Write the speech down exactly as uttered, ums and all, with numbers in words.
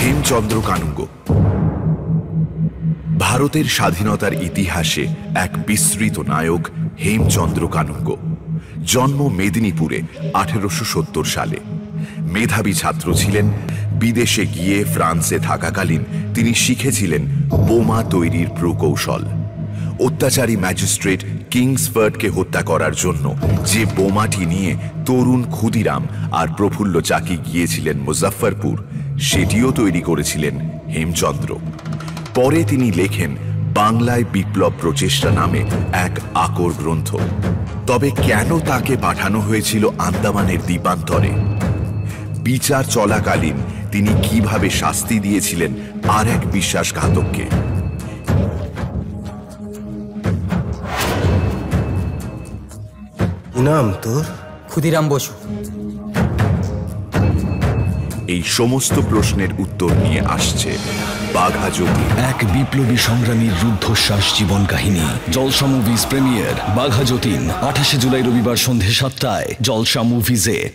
হেমচন্দ্র কানুঙ্গ ভারতের স্বাধীনতার ইতিহাসে এক বিস্মৃত নায়ক হেমচন্দ্র কানুঙ্গ। জন্ম মেদিনীপুরে আঠেরোশো সত্তর সালে। মেধাবী ছাত্র ছিলেন। বিদেশে গিয়ে ফ্রান্সে থাকাকালীন তিনি শিখেছিলেন বোমা তৈরির প্রকৌশল। অত্যাচারী ম্যাজিস্ট্রেট কিংসফোর্ডকে হত্যা করার জন্য যে বোমাটি নিয়ে তরুণ ক্ষুদিরাম আর প্রফুল্ল চাকি গিয়েছিলেন মুজফ্ফরপুর, সেটিও তৈরি করেছিলেন হেমচন্দ্র। পরে তিনি লেখেন বাংলায় বিপ্লব প্রচেষ্টা নামে এক আকর গ্রন্থ। তবে কেন তাকে পাঠানো হয়েছিল আন্দামানের দ্বীপান্তরে? বিচার চলাকালীন তিনি কিভাবে শাস্তি দিয়েছিলেন আর এক বিশ্বাসঘাতককে? নাম তোর? ক্ষুদিরাম বসু। এই সমস্ত প্রশ্নের উত্তর নিয়ে আসছে বাঘা যতীন, এক বিপ্লবী সংগ্রামীর রুদ্ধশ্বাস জীবন কাহিনী। জলসা মুভিজ প্রিমিয়ার বাঘা যতীন আঠাশে জুলাই রবিবার সন্ধে সাতটায় জলসা মুভিজে।